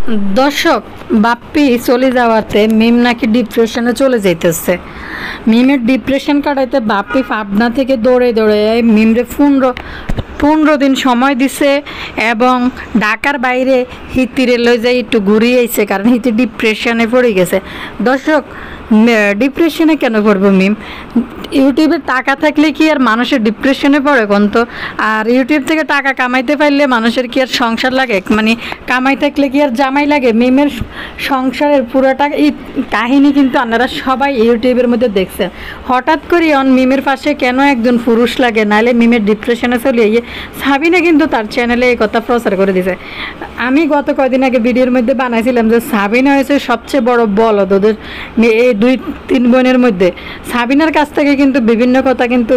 দর্শক, বাপ্পি চলে যাওয়াতে মিম নাকি ডিপ্রেশনে চলে যাইতেছে। মিমের ডিপ্রেশন কাটাইতে বাপ্পি পাবনা থেকে দৌড়ে দৌড়ে মিমরে 15 দিন সময় দিছে এবং ঢাকার বাইরে হিতিরে লই যাই একটু ঘুরিয়ে আইছে, কারণ হিতি ডিপ্রেশনে পড়ে গেছে। দর্শক, ডিপ্রেশনে কেন পড়বো মিম? ইউটিউবে টাকা থাকলে কি আর মানুষের ডিপ্রেশনে পড়ে কোন? তো আর ইউটিউব থেকে টাকা কামাইতে পারলে মানুষের কি আর সংসার লাগে? মানে কামাই থাকলে কি আর জামাই লাগে? মিমের সংসারের পুরোটা এই কাহিনী কিন্তু আপনারা সবাই ইউটিউবের মধ্যে দেখছেন। হঠাৎ করে মিমের পাশে কেন একজন পুরুষ লাগে? নাহলে মিমের ডিপ্রেশনে চলে গিয়ে সাবিনা কিন্তু তার চ্যানেলে এই কথা প্রচার করে দিছে। আমি গত কয়দিন আগে ভিডিওর মধ্যে বানাইছিলাম যে সাবিনা হয়েছে সবচেয়ে বড় বলদ ওদের এই 2-3 বোনের মধ্যে। সাবিনার কাছ থেকে কিন্তু বিভিন্ন কথা কিন্তু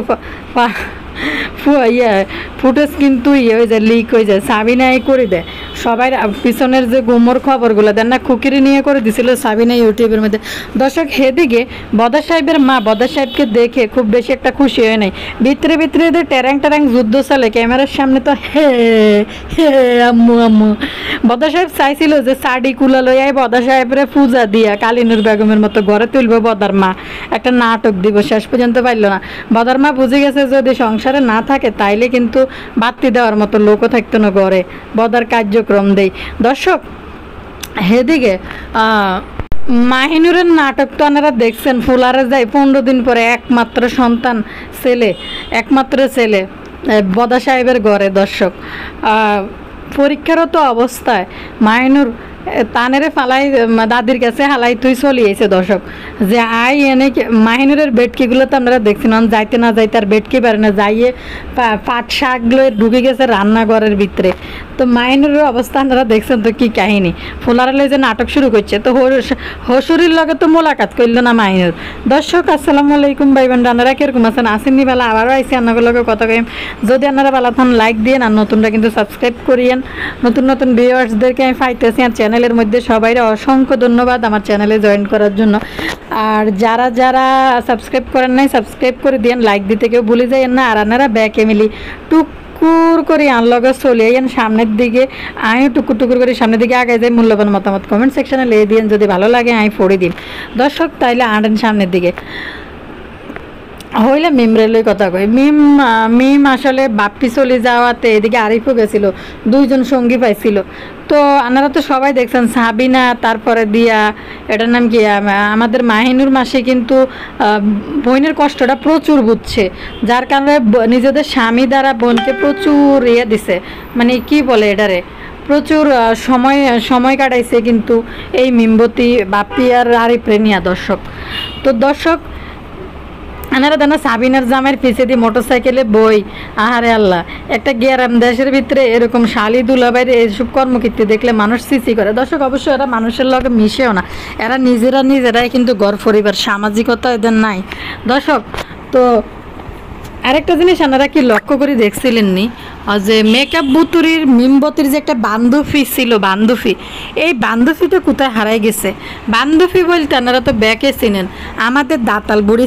ফুটেজ কিন্তু হয়ে যায়, লিক হয়ে যায়, সাবিনাই করে দেয়। সবাই পিছনের যে গুমর খবরগুলো দেন না, খুকিরি নিয়ে করে দিছিল সাবিনা ইউটিউবের মধ্যে। দর্শক, হেদিকে বদর সাহেবের মা বদর সাহেবকে দেখে খুব বেশি একটা খুশি হয় নাই। ভিতরে ভিতরে এদের ট্যারাং যুদ্ধ চলে ক্যামেরার সামনে, তো হে হে আম্মু আম্মু। বদর সাহেব চাইছিল যে শাড়ি কুলা লইয়াই বদর সাহেবের পূজা দিয়া কালিনুর বেগমের মতো ঘরে তুলবো বদার মা, একটা নাটক দিব, শেষ পর্যন্ত পারল না। বদার মা বুঝে গেছে যদি সংসারে না থাকে তাইলে কিন্তু বাতি দেওয়ার মতো লোকও থাকতো না ঘরে, বদার কার্যক্রম দেই। দর্শক, হেদিকে মাহিনুরের নাটক তো আপনারা দেখছেন, ফুলারে যায় 15 দিন পরে একমাত্র সন্তান একমাত্র ছেলে বদা সাহেবের ঘরে। দর্শক, পরীক্ষারত অবস্থায় মাহিনুর তানেরে ফালাই দাদির কাছে হালাই তুই চলিয়েছে। দর্শক, যে আই এনে মাহিনুরের বেটকিগুলো তো আপনারা দেখছিলাম, যাইতে না যাইতে আর বেটকি পারে না, যাইয়ে পাট শাকগুলো ঢুকে গেছে রান্নাঘরের ভিতরে। তো মাহিনুরের অবস্থা আপনারা দেখছেন তো কি কাহিনী। ফুলারে যে নাটক শুরু করছে, তো হসুরির লগে তো মোলাকাত করলো না মাহিনুর। দর্শক, আসসালামু আলাইকুম ভাই বোন, আপনারা কিরকম আছেন? আসেননি বেলা আবারও আইসি আপনাদের লগে কথা কইম। যদি আপনারা বেলা থান লাইক দিয়ে আর নতুনটা কিন্তু সাবস্ক্রাইব করিয়েন। নতুন ভিউয়ার্সদেরকে আমি পাইতেছি আর চ্যানেলের মধ্যে সবাই অসংখ্য ধন্যবাদ আমার চ্যানেলে জয়েন করার জন্য। আর যারা যারা সাবস্ক্রাইব করেন নাই সাবস্ক্রাইব করে দিয়েন, লাইক দিতে কেউ ভুলে যাইয়েন না। আর আপনারা ব্যাক এমিলি টুকুর করে আনলগে চলে আইয়েন সামনের দিকে, আমি টুকুর করে সামনের দিকে আগে যাই। মূল্যবান মতামত কমেন্ট সেকশনে লিখে দিন, যদি ভালো লাগে আমি পড়ে দিন। দর্শক, তাইলে আনেন সামনের দিকে হইলে মিমরেলই কথা কই। মিম আসলে বাপ্পি চলে যাওয়াতে এদিকে আরিফও গেছিল, 2জন সঙ্গী পাইছিল। তো আপনারা তো সবাই দেখছেন সাবিনা, তারপরে দিয়া এটার নাম কি আমাদের মাহিনুর মাসে কিন্তু বোনের কষ্টটা প্রচুর বুঝছে, যার কারণে নিজেদের স্বামী দ্বারা বোনকে প্রচুর দিছে, মানে কি বলে এটারে, প্রচুর সময় কাটাইছে কিন্তু এই মিমবতী বাপ্পি আর আরিফরে নিয়া। দর্শক, তো দর্শক আনারা দানা সাবিনার জামের পিছে দিয়ে মোটরসাইকেলে বই, আহারে আল্লাহ, একটা গ্রাম দেশের ভিতরে এরকম শালি দুলাবাইরে এইসব কর্মকীর্তি দেখলে মানুষ সিসি করে। দর্শক, অবশ্যই এরা মানুষের লগে মিশেও না, এরা নিজেরাই কিন্তু ঘর পরিবার, সামাজিকতা এদের নাই। দর্শক, তো আরেকটা জিনিস আপনারা কি লক্ষ্য করে দেখছিলেননি যে মেকআপ বুতুরির মিমবতির যে একটা বান্ধবী ছিল, এই বান্ধবীটা কোথায় হারাই গেছে? বান্ধবী বলতে আপনারা তো ব্যাকে চিনেন, আমাদের দাতাল বুড়ি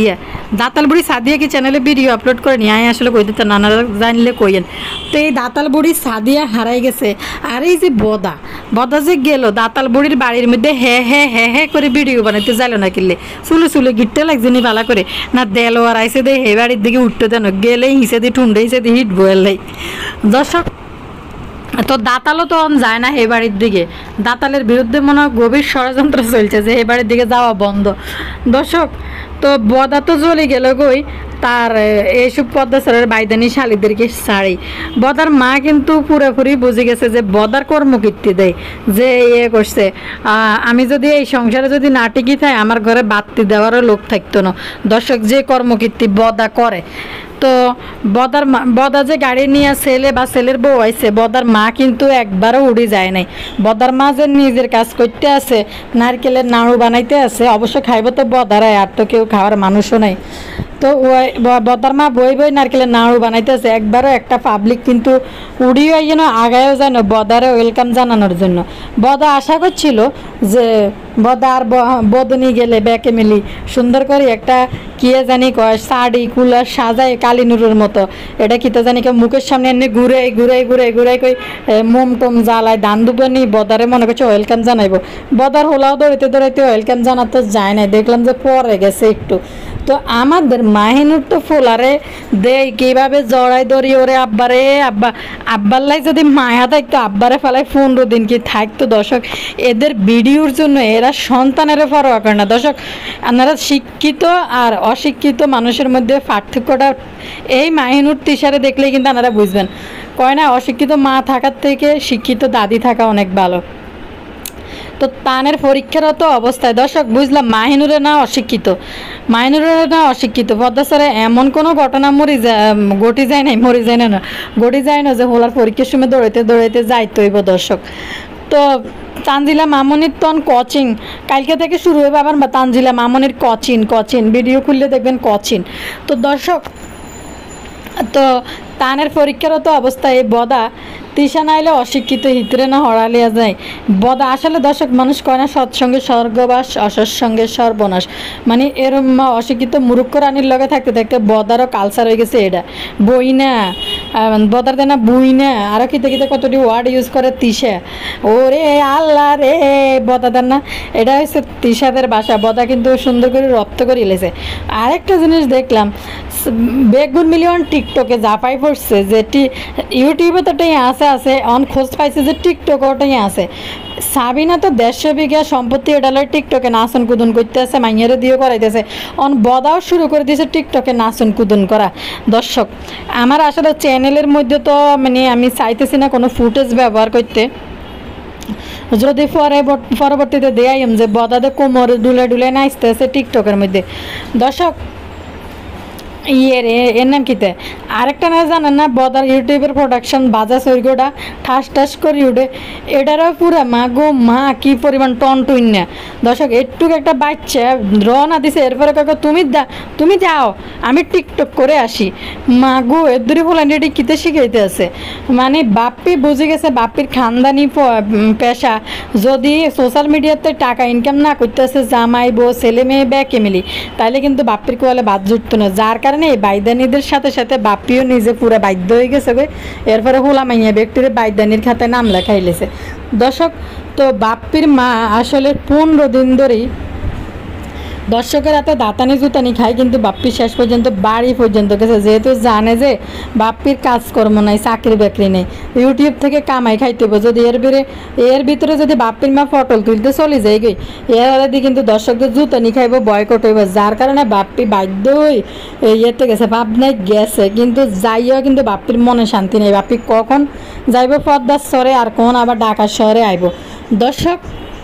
সাদিয়া কি চ্যানেলে ভিডিও আপলোড করে নিয়ে আসলে কই দিতেন, আপনারা জানলে কইয়েন। তো এই দাতাল বুড়ি সাদিয়া হারাই গেছে। আর এই যে বদা যে গেল দাতাল বুড়ির বাড়ির মধ্যে হে করে ভিডিও বানাইতে যাইলো না, কিনলে চুলে গিটতে লাগছে নি ভালো করে না, দেলো আর আইসে দে হে বাড়ির দিকে উঠতে দেন, গেলেই হিসে দিয়ে ঠুন্ডে হিসে দিয়ে হিট বয়েলাই। দর্শক, তো দাতালও তো যায় না হে বাড়ির দিকে, দাতালের বিরুদ্ধে মনে হয় গভীর ষড়যন্ত্র চলছে যে হে বাড়ির দিকে যাওয়া বন্ধ। দর্শক, তো বদা তো চলে গেল কই, তার এইসব পদ্মাচরের বাইদানি শালিদেরকে ছাড়ি। বদার মা কিন্তু পুরোপুরি বুঝে গেছে যে বদার কর্মকীর্তি দেয়, যে করছে আমি যদি এই সংসারে যদি না টিকি থাই আমার ঘরে বাতি দেওয়ারও লোক থাকতো না। দর্শক, যে কর্মকীর্তি বদা করে, তো বদা যে গাড়ি নিয়ে ছেলে বা ছেলের বউ আইছে, বদার মা কিন্তু একবারও উড়ে যায় নাই। বদার মা যে নিজের কাজ করতে আছে, নারকেলের নাড়ু বানাইতে আছে, অবশ্য খাইব তো বদারাই, আর তো কেউ খাওয়ার মানুষও নাই। তো বদার মা বই নারকেলের নাড়ু বানাইতে আছে, একবারও একটা পাবলিক কিন্তু উড়িয়ে আগায়ও যায় না বদারে ওয়েলকাম জানানোর জন্য। বদা আশা করছিল যে বদার বদনি গেলে ব্যাকে মিলি সুন্দর করে একটা কিয়ে জানি কয় শাড়ি কুলার সাজায় কালিনুরের মতো এটা কিতা জানি কেউ মুখের সামনে এনে ঘুরে কই মোম টোম জ্বালায় দান দুবানি বদারে মনে করছে ওয়েলকাম জানাইবো বদার হোলাও দৌড়াইতে ওয়েলকাম জানাতে যায় না দেখলাম যে পরে গেছে একটু তো আমাদের মাহিনুর তো ফোলারে দেই কিভাবে জড়াই দড়ি ওরে আব্বারে আব্বাল্লাই যদি মায়া থাকতো আব্বারে ফেলায় 15 দিন কি থাকতো দর্শক এদের ভিডিওর জন্য এরা সন্তানের পরোয়া করে না দর্শক আপনারা শিক্ষিত আর অশিক্ষিত মানুষের মধ্যে পার্থক্যটা এই মাহিনুর তিশারে দেখলেই কিন্তু আপনারা বুঝবেন কয় না অশিক্ষিত মা থাকার থেকে শিক্ষিত দাদি থাকা অনেক ভালো তো তানের পরীক্ষারত অবস্থায় দর্শক বুঝলাম মাহিনুরে না অশিক্ষিত পদ্মা স্যারে এমন কোনো ঘটনা ঘটি যায় না যে হোলার পরীক্ষার সময় দৌড়াইতে যাইতে হইব দর্শক তো তানজিলা মামনির তন কোচিং কালকে থেকে শুরু হবে আবার তানজিলা মামনির কোচিং ভিডিও খুললে দেখবেন কোচিং তো দর্শক তো তানের পরীক্ষারত অবস্থায় বদা তিশা নাইলে অশিক্ষিত হিতরে না হড়ালিয়া যায় বদা আসলে দর্শক মানুষ কয় না সৎসঙ্গে স্বর্গবাস অসৎসঙ্গে সর্বনাশ মানে এরম অশিক্ষিত মুরুক্ষ রানীর লগে থাকতে থাকতে বদারও কালচার হয়ে গেছে এটা বই না বদার দেনা বই না আরও কিতে কতটি ওয়ার্ড ইউজ করে তিশা ওরে আল্লাহ রে বদাদার না এটা হচ্ছে তিশাদের বাসা বদা কিন্তু সুন্দর করে রপ্ত করে এলেছে আরেকটা জিনিস দেখলাম বেগুন মিলিয়ন টিকটকে জাপাই পড়ছে যে ইউটিউবে তো ওটাই আছে অন খোঁজ পাইছে যে টিকটক ওটাই আছে সাবিনা তো 150 বিঘা সম্পত্তি এডালে টিকটকে নাচন কুদন করতে আছে মাইয়ারে দিয়েও করাইতেছে অন বদাও শুরু করে দিয়েছে টিকটকে নাচন কুদন করা দর্শক আমার আসলে চ্যানেলের মধ্যে তো মানে আমি চাইতেছি না কোনো ফুটেজ ব্যবহার করতে যদি পরবর্তীতে দেয়াইম যে বদাদে কোমর ডুলে নাচতেছে টিকটকের মধ্যে দর্শক এর নাম কিতে আরেকটা না জানেন না বদার ইউটিউবের প্রোডাকশন বাজা সৈর্যটা ঠাস করে উঠে এটারও পুরা মা কি পরিমাণ টন না দর্শক একটুক একটা বাচ্চা রওনা দিছে এরপরে কাকা তুমি যাও আমি টিকটক করে আসি এর দূরে বলেন এটি কিতে শিখাইতে আছে মানে বাপ্পি বুঝে গেছে বাপ্পির খানদানি পেশা যদি সোশ্যাল মিডিয়াতে টাকা ইনকাম না করতেছে জামাই বউ ছেলে মেয়ে ব্যাকে মিলি তাহলে কিন্তু বাপ্পির কোয়ালে বাদ জুটতো না যার কারণে এই বাইদানিদের সাথে বাপ্পিও নিজে পুরো বাধ্য হয়ে গেছে এরপরে হোলা মাইয়া ব্যক্তির বাইদানির খাতায় নাম লেখাইলেছে দর্শক তো বাপ্পির মা আসলে 15 দিন ধরেই দর্শকের হাতে দাঁতানি জুতানি খায় কিন্তু বাপ্পি শেষ পর্যন্ত বাড়ি পর্যন্ত গেছে যেহেতু জানে যে বাপ্পির কাজকর্ম নাই চাকরি বাকরি নেই ইউটিউব থেকে কামাই খাইতে হবে যদি এর ভিতরে যদি বাপ্পির মা ফটল তুলতে চলে যায় গই এর আলাদা কিন্তু দর্শকদের জুতানি খাইব বয়কট হইব যার কারণে বাপ্পি বাধ্য হয়ে ইয়েতে গেছে ভাবনায় গেছে কিন্তু যাইও কিন্তু বাপ্পির মনে শান্তি নেই বাপ্পি কখন যাইব পদ্মার শহরে আর কখন আবার ঢাকার শহরে আইব দর্শক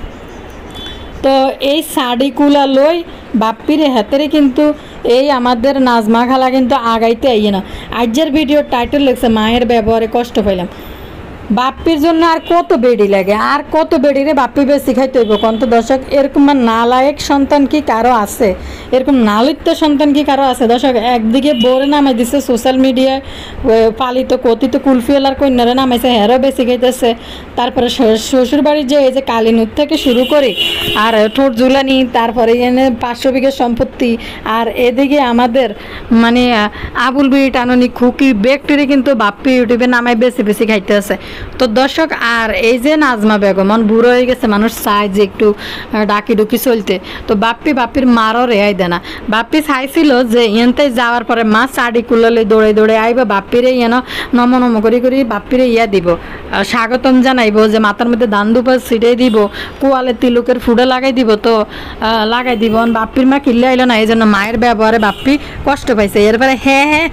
তো এই শাড়িগুলা লই বাপ্পির হাতেরে কিন্তু এই আমাদের নাজমা খালা কিন্তু আগাইতে আইয়ে না আজকের ভিডিওর টাইটেল লিখছে মায়ের ব্যবহারে কষ্ট পাইলাম বাপ্পির জন্য আর কত বেড়ি লাগে আর কত বেড়ি রে বাপ্পি বেশি খাইতে হইব কত দর্শক এরকম নালায়ক সন্তান কি কারো আছে এরকম নালিত্য সন্তান কি কারো আছে দর্শক একদিকে বোরে নামাই দিছে সোশ্যাল মিডিয়ায় পালিত কথিত কুলফিওয়ালার কন্যারা নামাইছে হেরও বেশি খাইতেছে তারপরে শ্বশুরবাড়ির যে এই যে কালিনুর থেকে শুরু করে আর ঠোঁট ঝুলানি তারপরে এনে 500 বিঘা সম্পত্তি আর এদিকে আমাদের মানে আবুল বিড়ি টাননি খুকি ব্যক্তিরে কিন্তু বাপ্পি ইউটিউবে নামাই বেশি খাইতে আছে তো দর্শক আর এই যে নাজমা বেগম বুড়ো হয়ে গেছে মানুষ চায় যে একটু ডাকি চলতে তো বাপ্পির মারও রেহাই দেয় না বাপ্পি চাইছিল যে এনতে যাওয়ার পরে মা চাড়ি কুলালে দৌড়ে আইব বাপ্পিরে নম করি বাপ্পিরে দিব স্বাগতম জানাইব যে মাথার মধ্যে দান দুপা ছিটাই দিব কুয়ালে তিলুকের ফুডে লাগাই দিব তো লাগাই দিব বাপ্পির মা কিল্লে আইলো না এই জন্য মায়ের ব্যবহারে বাপ্পি কষ্ট পাইছে এরপরে হ্যাঁ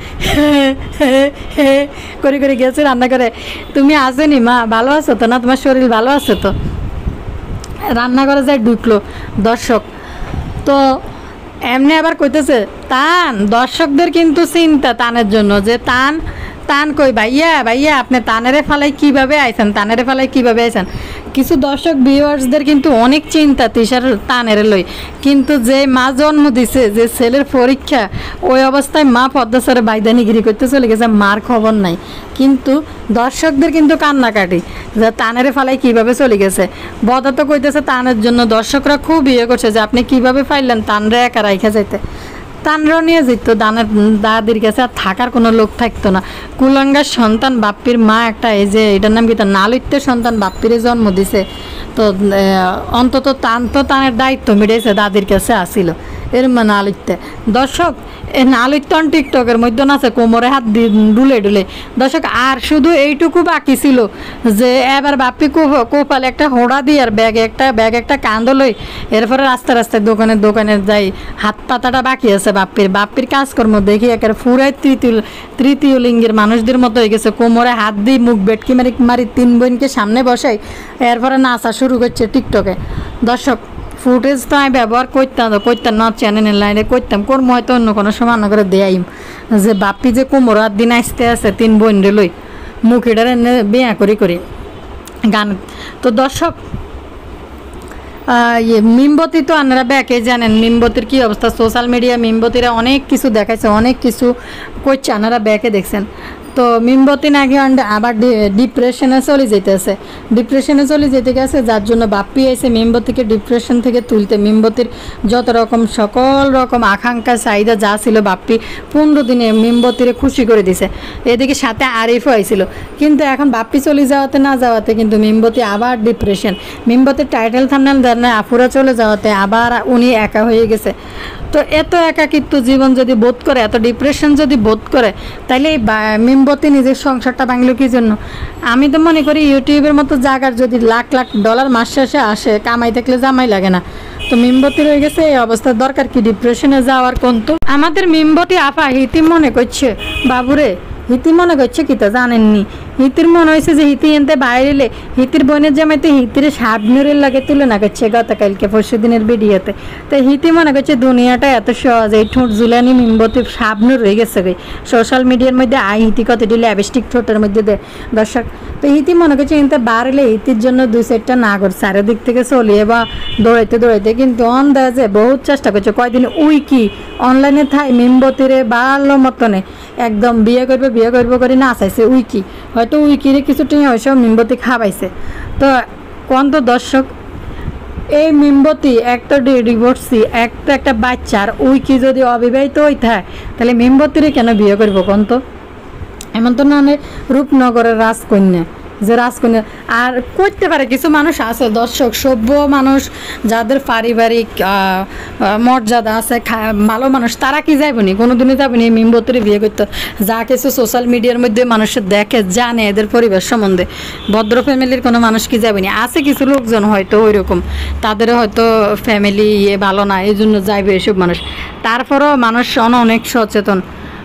করে গেছে রান্না করে তুমি আসেনি মা ভালো আছো তো না তোমার শরীর ভালো আছে তো রান্না করে যায় ঢুকলো দর্শক তো এমনি আবার কইতেছে তান দর্শকদের কিন্তু চিন্তা তানের জন্য যে তান কই ভাইয়া আপনি তানেরে ফালাই কিভাবে আইছেন কিছু দর্শক ভিউয়ার্সদের কিন্তু অনেক চিন্তা তিশার তানের লই, কিন্তু যে মা জন্ম দিছে, যে ছেলের পরীক্ষা, ওই অবস্থায় মা পদ্মাসরে বাইদানিগিরি করতে চলে গেছে, মার খবর নাই। কিন্তু দর্শকদের কিন্তু কান্নাকাটি যে তানেরে ফালাই কিভাবে চলে গেছে। বদা তো কইতেছে তানের জন্য দর্শকরা খুব ইয়ে করছে যে আপনি কিভাবে পাইলেন তানরে একা রাইখা যাইতে। তানরাও নিয়ে যেত দাদির কাছে, আর থাকার কোনো লোক থাকতো না। কুলাঙ্গার সন্তান বাপ্পির মা একটা, এই যে এটার নাম কি, তার নালিত্যের সন্তান বাপ্পিরে জন্ম দিছে, তো অন্তত তানের দায়িত্ব মিটেছে, দাদির কাছে আসিল এর নালিত্যে। দর্শক এই নালিত্যন টিকটকের মধ্যে আছে কোমরে হাত দিয়ে ডুলে ডুলে। দর্শক আর শুধু এইটুকু বাকি ছিল যে এবার বাপ্পি কোপালে একটা হোড়া দিয়ে আর ব্যাগে একটা কান্দো লই, এরপরে রাস্তায় রাস্তায় দোকানে যাই। হাত পাতাটা বাকি আছে বাপ্পির কাজকর্ম দেখি একের ফুরাই তৃতীয় লিঙ্গের মানুষদের মতো হয়ে গেছে। কোমরে হাত দিয়ে মুখ বেটকি মারি 3 বোনকে সামনে বসাই, এরপরে নাচা শুরু করছে টিকটকে। দর্শক ফুটেজ তো আমি ব্যবহার করতাম না, চ্যানেলের লাইনে করতাম, করবো হয়তো অন্য কোনো সময় করে দেয়াইম যে বাপ্পি যে কোমর হাত দিন আসতে আছে 3 বোন রে লই, মুখিটার এনে বিয়া করি গান। তো দর্শক মিমবতী তো আপনারা ব্যাকে জানেন মিমবতীর কী অবস্থা। সোশ্যাল মিডিয়া মিমবতীরা অনেক কিছু দেখাইছে, অনেক কিছু করছে, আপনারা ব্যাকে দেখছেন। তো মিমবতী নাকি আবার ডিপ্রেশনে চলে যেতে গেছে, যার জন্য বাপ্পি এসে মিমবতীকে ডিপ্রেশন থেকে তুলতে মিমবতীর যত রকম সকল রকম আকাঙ্ক্ষা চাহিদা যা ছিল বাপ্পি 15 দিনে মিমবতীরে খুশি করে দিছে। এদিকে সাথে আরিফও আইছিল, কিন্তু এখন বাপ্পি চলে যাওয়াতে কিন্তু মিমবতী আবার ডিপ্রেশন। মিমবতীর টাইটেল থাম্বনেল দেন না, আফুরা চলে যাওয়াতে আবার উনি একা হয়ে গেছে। তো এত একাকিত্ব জীবন যদি বোধ করে, এত ডিপ্রেশন যদি বোধ করে, তাইলে এই মিমবতী নিজের সংসারটা ভাঙলো কি জন্য? আমি তো মনে করি ইউটিউবের মতো জায়গার যদি লাখ লাখ ডলার মাস শেষে আসে, কামাই থাকলে জামাই লাগে না। তো মিমবতী রয়ে গেছে এই অবস্থার দরকার কি ডিপ্রেশনে যাওয়ার? কোন তো আমাদের মিমবতী আপা হিতি মনে করছে, বাবুরে হিতি মনে করছে কি তা জানেননি, হিতির মনে হয়েছে যে হিতি এনতে বাইরে হিতির বোনের জামাইতে হিতির শাবনুরের লাগে তুলনা করছে গতকালকে 20 দিনের ভিডিওতে। তো হিতি মনে করছে দুনিয়াটা এত সহজ, এই ঠোঁট জুলানি মিমবতী শাবনুর হয়ে গেছে গে সোশ্যাল মিডিয়ার মধ্যে। হিতি কতটি ল্যাবস্টিক ঠোঁটের মধ্যে দেয় দর্শক। তো হিতি মনে করছে এনতে বাড়লে হিতির জন্য 2-4টা নাগর চারিদিক থেকে চলিয়ে বা দৌড়াইতে, কিন্তু অন দেয় যে বহুত চেষ্টা করছে কয়দিন উইকি অনলাইনে থাই মিমবতীরে ভালো মতনে একদম বিয়ে করবো করে না চাইছে উইকি, হয়তো উইকিরে কিছু টিয়া হয়েছে মিমবতী খাওয়াইছে। তো কোন তো দর্শক এই মিমবতী একটা ডিভোর্সি, একটা বাচ্চার উইকি যদি অবিবাহিত হই থাকে, তাহলে মিমবতীরে কেন বিয়ে করবো কোন তো? এমন তো না রূপনগরের রাজকন্যা, যে রাজকন্যা আর করতে পারে কিছু মানুষ আছে দর্শক, সভ্য মানুষ যাদের পারিবারিক মর্যাদা আছে, ভালো মানুষ, তারা কি যাবেনি কোনোদিনই যাবেনি মিমবতীরে বিয়ে করতে? যা কিছু সোশ্যাল মিডিয়ার মধ্যে মানুষের দেখে জানে এদের পরিবার সম্বন্ধে, ভদ্র ফ্যামিলির কোনো মানুষ কি যাবেনি? আছে কিছু লোকজন হয়তো ওই রকম, তাদের হয়তো ফ্যামিলি ভালো না, এই জন্য যাইবে এসব মানুষ। তারপরেও মানুষ অনেক সচেতন,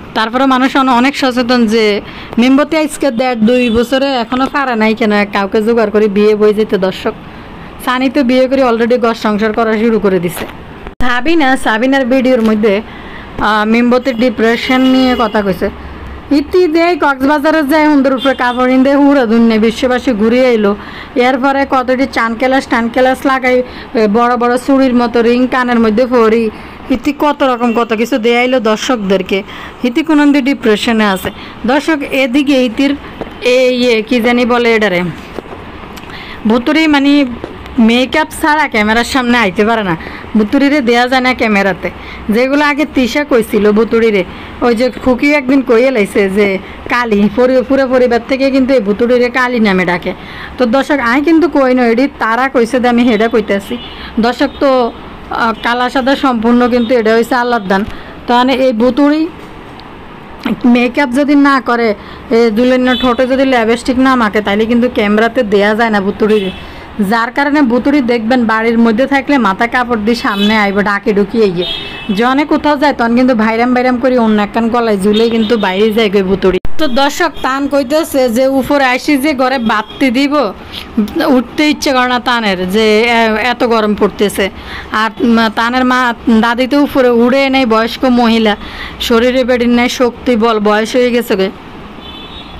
যে মিমবতী আজকে 1.5-2 বছরে এখনো পারে নাই কেন কাউকে জোগাড় করে বিয়ে বই যেতে। দর্শক সানি তো বিয়ে করে অলরেডি ঘর সংসার করা শুরু করে দিছে। সাবিনার ভিডিওর মধ্যে মিমবতীর ডিপ্রেশন নিয়ে কথা কইছে। ইতি দেয় কক্সবাজারে যায় হুন্দের উপরে কাপড় ইন্দে হুড়া ধুন্নে বিশ্ববাসী ঘুরে এলো। এরপরে কতটি টান ক্লাস লাগাই, বড় বড় চুড়ির মতো রিং কানের মধ্যে পরি, হিতি কত রকম কত কিছু দেয়াইলো দর্শকদেরকে। হিতি কোন ডিপ্রেশনে আছে দর্শক। এদিকে হিতির কি জানি বলে এটারে ভুতুরি, মানে মেকআপ ছাড়া ক্যামেরার সামনে আইতে পারে না, ভুতুরিরে দেয়া যায় না ক্যামেরাতে। যেগুলো আগে তিশা কইছিল ভুতুরিরে, ওই যে খুকি একদিন কইয়ে লাইছে যে কালী, পুরো পরিবার থেকে কিন্তু এই ভুতুরিরে কালী নামে ডাকে। তো দর্শক আমি কিন্তু কই না, এটি তারা কইছে যে আমি হেডা কইতেছি দর্শক। তো কালা সাদা সম্পূর্ণ কিন্তু এটা হয়েছে আল্লাহর দান। তাহলে এই ভুতুরি মেকআপ যদি না করে, দুলের ঠোঁটে যদি লিপস্টিক না মাখে, তাহলে কিন্তু ক্যামেরাতে দেয়া যায় না ভুতুরির। যার কারণে ভুতুরি দেখবেন বাড়ির মধ্যে থাকলে মাথা কাপড় দিয়ে সামনে আইব ডাকে ঢুকিয়ে গিয়ে, যখন কোথাও যায় তখন কিন্তু ভাইরাম করে অন্য একখান গলায় ঝুলে কিন্তু বাইরে যায় গই ভুতুরি। তো দর্শক তান কইতেছে যে উপরে আসি যে ঘরে বাতি দিব, উঠতে ইচ্ছে করে না তানের, যে এত গরম পড়তেছে। আর তানের মা দাদি তো উপরে উড়ে নেই, বয়স্ক মহিলা, শরীরে বেড়ির নেই শক্তি বল, বয়স হয়ে গেছে গে।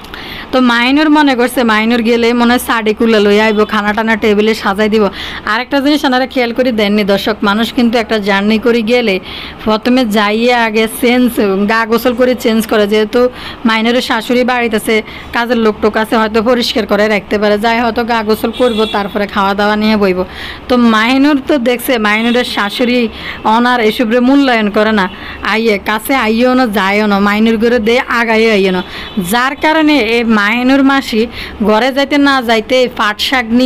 তো মাইনুর মনে করছে মাইনুর গেলে মনে হয় সাডি কুলে লই আইব, খানা টানা টেবিলে সাজাই দিব। আরেকটা জিনিস আপনারা খেয়াল করে দেননি দর্শক, মানুষ কিন্তু একটা জার্নি করে গেলে প্রথমে যাইয়ে আগে গা গোসল করে চেঞ্জ করে, যেহেতু মাইনুরের শাশুড়ি বাড়িতে আছে, কাজের লোক টোক আছে, হয়তো পরিষ্কার করে রাখতে পারে, যাই হয়তো গা গোসল করবো, তারপরে খাওয়া দাওয়া নিয়ে বইব। তো মাইনুর তো দেখছে মাইনুরের শাশুড়ি অনার এসবরে মূল্যায়ন করে না, আইয়ে কাছে আইও না যাইও না, মাইনুর করে দিয়ে আগাইও আইও না। যার কারণে এই মাইনুর মাসি ঘরে যাইতে না যাইতে পাট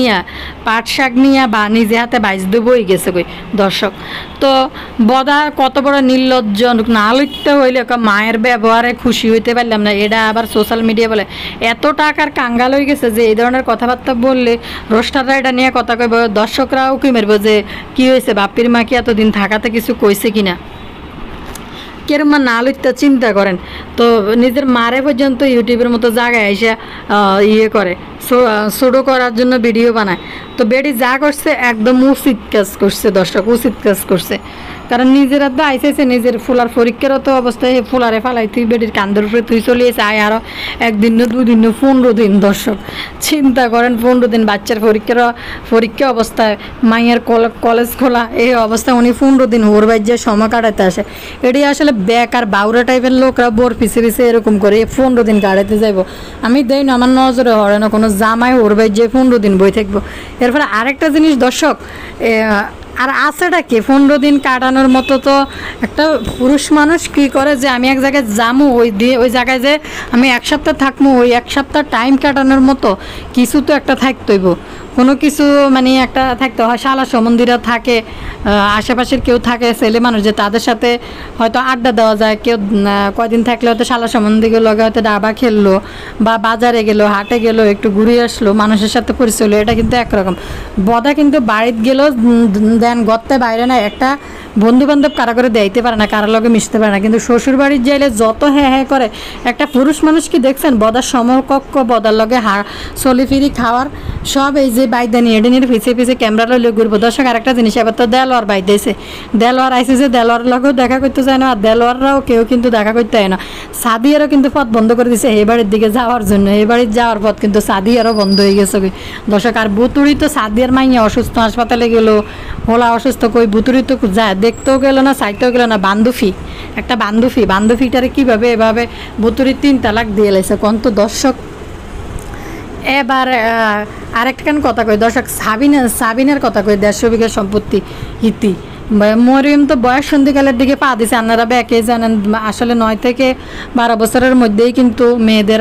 শাক নিয়া বা নিজে হাতে বাইজ দেবই গেছে কই দর্শক। তো বদা কত বড় নির্লজ্জ, না লইতে হইলে মায়ের ব্যবহারে খুশি হইতে পারলাম না, এটা আবার সোশ্যাল মিডিয়া বলে এত টাকার কাঙ্গাল হয়ে গেছে যে এই ধরনের কথাবার্তা বললে রোস্টাররা এটা নিয়ে কথা কইব, দর্শকরাও কি মারবো যে কি হয়েছে, বাপির মা কি এতদিন থাকাতে কিছু কইছে কিনা, কেরম না লইতে চিন্তা করেন। তো নিজের মারে পর্যন্ত ইউটিউবের মতো জায়গায় এসে ইয়ে করে, ছোটো করার জন্য ভিডিও বানায়। তো বেডি যা করছে একদম উচিত কাজ করছে দর্শক, উচিত কাজ করছে। কারণ নিজের তো আইসেছে, নিজের ফুলার পরীক্ষারও তো অবস্থায় ফুলারে ফালাই তুই বেডির কান্দের উপরে তুই চলিয়েছে, আয় আরও 1 দিন 2 দিন 15 দিন দর্শক, চিন্তা করেন 15 দিন বাচ্চার পরীক্ষা অবস্থায়, মাইয়ের কলেজ খোলা, এই অবস্থায় উনি 15 দিন ওর বাইর সময় কাটাতে আসে। এটি আসলে বেকার বাউরা টাইপের লোকরা বোর পিছিয়ে পিছিয়ে এরকম করে 15 দিন কাটাতে যাইব। আমি দেই না, আমার নজরে হরে না কোনো জামাই ওর বাইর 15 দিন বই থাকবো। এরপরে আরেকটা জিনিস দর্শক, আর আছেটা কি 15 দিন কাটানোর মতো, তো একটা পুরুষ মানুষ কি করে যে আমি এক জায়গায় যাবো, ওই জায়গায় যে আমি 1 সপ্তাহ থাকবো, ওই 1 সপ্তাহ টাইম কাটানোর মতো কিছু তো একটা থাকতেইব, কোনো কিছু মানে একটা থাকতে হয়। শালা সম্বন্ধীরা থাকে, আশেপাশের কেউ থাকে ছেলে মানুষ, যে তাদের সাথে হয়তো আড্ডা দেওয়া যায়, কেউ কয়দিন থাকলে হয়তো শালা সম্বন্ধীকে লগে হয়তো ডাবা খেললো বা বাজারে গেলো, হাটে গেলো, একটু ঘুরে আসলো, মানুষের সাথে পরিচয় হলো, এটা কিন্তু একরকম। বদা কিন্তু বাড়িতে গেলেও দেন গর্তে বাইরে না, একটা বন্ধু বান্ধব কারা করে দেইতে পারে না, কারোর লগে মিশতে পারে না। কিন্তু শ্বশুর বাড়ির যাইলে যত হ্যাঁ হ্যাঁ করে, একটা পুরুষ মানুষ কি দেখছেন বদার সমকক্ষ, বদার লগে চলি ফিরি খাওয়ার সব এই যে বাইদানি এডিনের পিছিয়ে পিছিয়ে ক্যামেরা লইলে ঘুরবো দর্শক। আরেকটা জিনিস, এবার তো দেলোয়ার বাইদেছে, দেলোয়ার আইসে যে দেলোয়ার লগেও দেখা করতে চায় না, আর দেলোয়াররাও কেউ কিন্তু দেখা করতে হয় না। সাদিয়ারও কিন্তু পথ বন্ধ করে দিছে এই বাড়ির দিকে যাওয়ার জন্য, এই বাড়ির যাওয়ার পথ কিন্তু সাদিয়ারও বন্ধ হয়ে গেছে দর্শক। আর বুতুড়ি তো সাদিয়ার মাইয়া অসুস্থ, হাসপাতালে গেলো, হোলা অসুস্থ, কই বুতুড়ি তো যায় দেখতেও গেল না, চাইতেও গেল না। একটা বান্ধবীটারে কীভাবে এভাবে বুতুড়ি 3 তালাক দিয়ে লাইছে কোন তো দর্শক। এবার আরেকটা কথা কই দর্শক, সাবিনার কথা কই, 150 বিঘা সম্পত্তি ইতি। মরিয়ম তো বয়স সন্ধিকালের দিকে পা দিছে, আপনারা ব্যাকে জানেন আসলে 9 থেকে 12 বছরের মধ্যেই কিন্তু মেয়েদের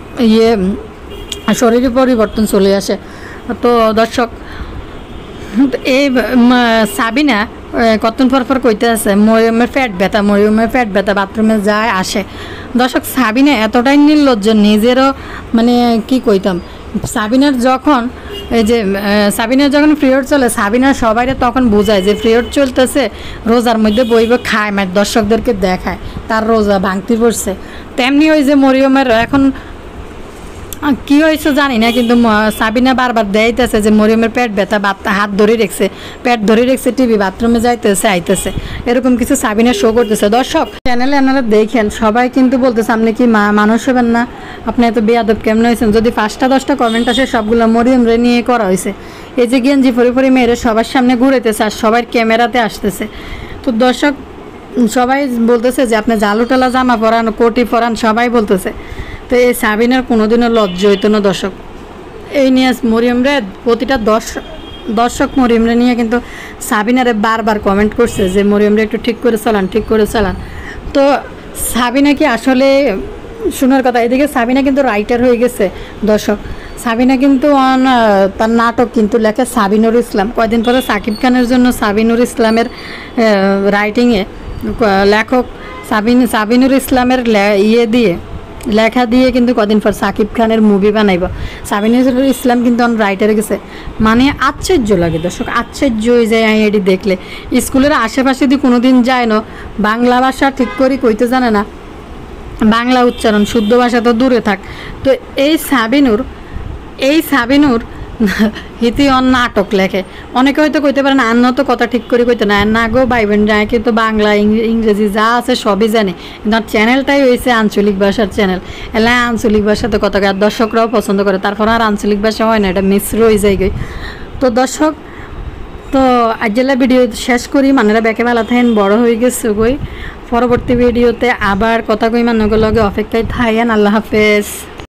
শরীরে পরিবর্তন চলে আসে। তো দর্শক এই সাবিনা কতক্ষণ পর কইতে আছে মরিয়মের পেট ব্যথা বাথরুমে যায় আসে। দর্শক সাবিনা এতটাই নির্লজ্জ, নিজেরও মানে কি কইতাম, সাবিনার যখন পিরিয়ড চলে, সাবিনা সবাই তখন বোঝায় যে পিরিয়ড চলতেছে, রোজার মধ্যে বইব খায়, দর্শকদেরকে দেখায় তার রোজা ভাঙতি পড়ছে। তেমনি ওই যে মরিয়মের এখন কি হয়েছে জানি না, কিন্তু সাবিনা বারবার দেখাইতেছে যে মরিয়মের পেট ব্যথা, হাত ধরে রেখেছে টিভি, বাথরুমে যাইতেছে আইতেছে, এরকম কিছু সাবিনা শো করতেছে। দর্শক চ্যানেলে আপনারা দেখেন, সবাই কিন্তু বলতেছে আপনি কি মানুষ হবেন না, আপনি এত বেয়াদব কেমন হয়েছেন। যদি 5টা 10টা কমেন্ট আসে সবগুলো মরিয়মরে নিয়ে করা হয়েছে। এই যে গেঞ্জি পরে মেয়েরা সবার সামনে ঘুরেতেছে আর সবাই ক্যামেরাতে আসতেছে। তো দর্শক সবাই বলতেছে যে আপনি জালুটালা জামা পরান, কোটি পরান, সবাই বলতেছে। তো এই সাবিনার কোনোদিনও লজ্জা হইতো না দর্শক। এই নিয়ে মরিয়মরে প্রতিটা দর্শক মরিয়মরে নিয়ে কিন্তু সাবিনারে বারবার কমেন্ট করছে যে মরিয়মরে একটু ঠিক করে চালান। তো সাবিনা কি আসলে শোনার কথা, এদিকে সাবিনা কিন্তু রাইটার হয়ে গেছে দর্শক। সাবিনা কিন্তু তার নাটক কিন্তু লেখে সাবিনুর ইসলাম। কয়দিন পরে সাকিব খানের জন্য সাবিনুর ইসলামের রাইটিংয়ে লেখক সাবিনুর ইসলামের লেখা দিয়ে কিন্তু কদিন পর সাকিব খানের মুভি বানাইব। সাবিনুর ইসলাম কিন্তু রাইটারে গেছে, মানে আশ্চর্য লাগে দর্শক, আশ্চর্য হয়ে যায় এটি দেখলে। স্কুলের আশেপাশে যদি কোনোদিন যায় না, বাংলা ভাষা ঠিক করে কইতে জানে না, বাংলা উচ্চারণ শুদ্ধ ভাষা তো দূরে থাক। তো এই সাবিনুর হিতি অন নাটক লেখে অনেকে হয়তো কইতে পারেন আন্ন তো কথা ঠিক করে কইতে না গো ভাই বোন যায় কিন্তু বাংলা ইংরেজি যা আছে সবই জানে কিন্তু চ্যানেলটাই হয়েছে আঞ্চলিক ভাষার চ্যানেল এলা আঞ্চলিক ভাষাতে কথা আর দর্শকরাও পছন্দ করে তারপর আর আঞ্চলিক ভাষা হয় না এটা মিশ্র হয়ে যায় গই তো দর্শক তো আজকের ভিডিও শেষ করি মানেরা ব্যাকে ভালো থাকেন বড় হয়ে গেছে গই পরবর্তী ভিডিওতে আবার কথা কই মানুষগুলোকে অপেক্ষায় থাকেন আল্লাহ হাফেজ।